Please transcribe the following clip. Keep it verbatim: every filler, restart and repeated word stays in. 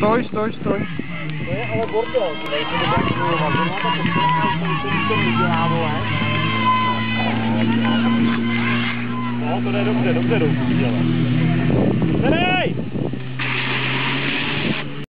Stoj, stoj, stoj. To je ale bordel, tady se to bude mluvovat, že má ta postavená úplně to nedělá, vole. No, to jde dobře, dobře jdou, dělat. Nenej!